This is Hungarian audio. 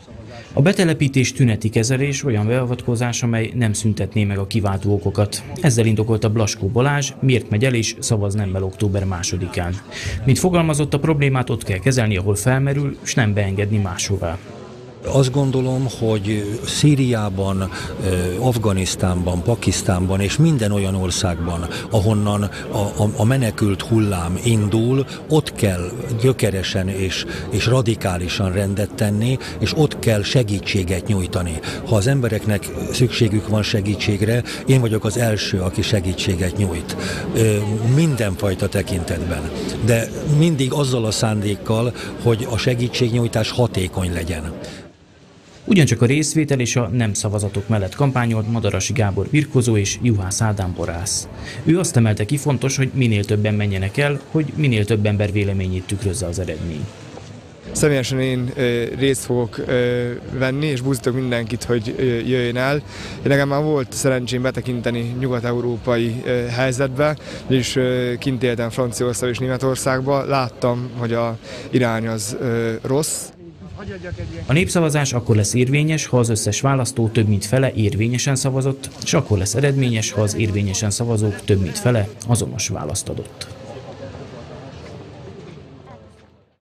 A betelepítés tüneti kezelés olyan beavatkozás, amely nem szüntetné meg a kiváltó okokat. Ezzel indokolta Blaskó Balázs, miért megy el és szavaz nemmel október 2-án. Mint fogalmazott, a problémát ott kell kezelni, ahol felmerül, és nem beengedni máshová. Azt gondolom, hogy Szíriában, Afganisztánban, Pakisztánban és minden olyan országban, ahonnan a menekült hullám indul, ott kell gyökeresen és radikálisan rendet tenni, és ott kell segítséget nyújtani. Ha az embereknek szükségük van segítségre, én vagyok az első, aki segítséget nyújt. Mindenfajta tekintetben. De mindig azzal a szándékkal, hogy a segítségnyújtás hatékony legyen. Ugyancsak a részvétel és a nem szavazatok mellett kampányolt Madarasi Gábor birkozó és Juhász Ádám borász. Ő azt emelte ki, fontos, hogy minél többen menjenek el, hogy minél több ember véleményét tükrözze az eredmény. Személyesen én részt fogok venni, és buzdítok mindenkit, hogy jöjjön el. Nekem már volt szerencsém betekinteni nyugat-európai helyzetbe, és kint éltem Franciaország és Németországba, láttam, hogy az irány az rossz. A népszavazás akkor lesz érvényes, ha az összes választó több mint fele érvényesen szavazott, és akkor lesz eredményes, ha az érvényesen szavazók több mint fele azonos választ adott.